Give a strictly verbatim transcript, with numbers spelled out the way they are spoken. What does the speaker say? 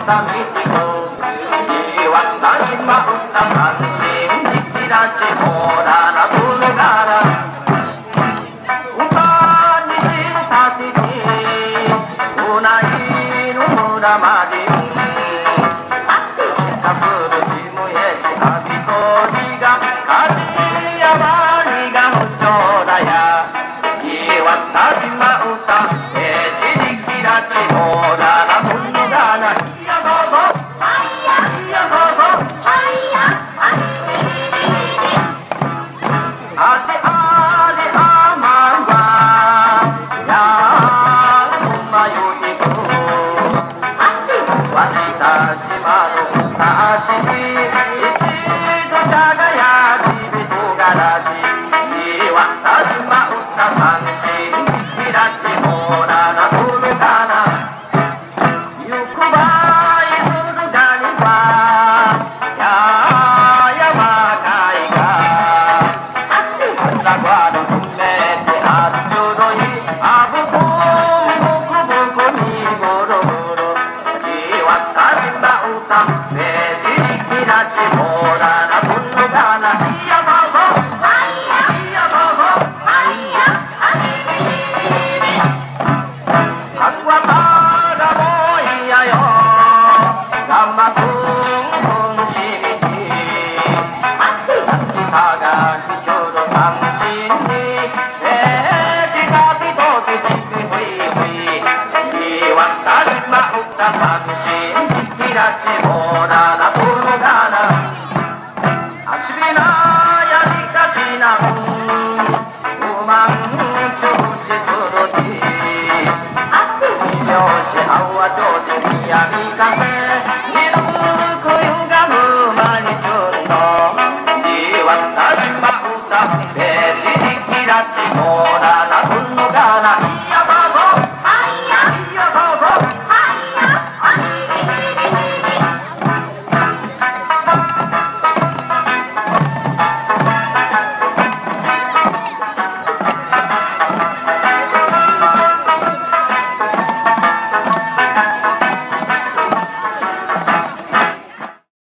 た道見渡しまった三振引き出ちもらなくるから歌にしたてにうないの村までしたするちむえしあびとじがかじやまにがむちょうだや見渡しまったえしにきらちもらなくるからいやそうそういやそうそうあてあれあまはやんまよりくわしたしまのたし一度茶がやきびとがらじにわたしまうた三振きらちもらなくるかなゆくばいするがにはややまかいがあたがるくめてあっちゅどいあぶくぶくぶくにぐるぐるにわたしまうたべしにきらちもらなくるがないやそうそういやそうそうあくわたらもいやよがまくんくんしみきあちたがちちゅうどさんしんにえじかびとせちきふいふいにわたしまうたさんしんきらちもらなくるがなあしびなやりかしなんうまんちゅうちするきよしあわちょうじみやみかせ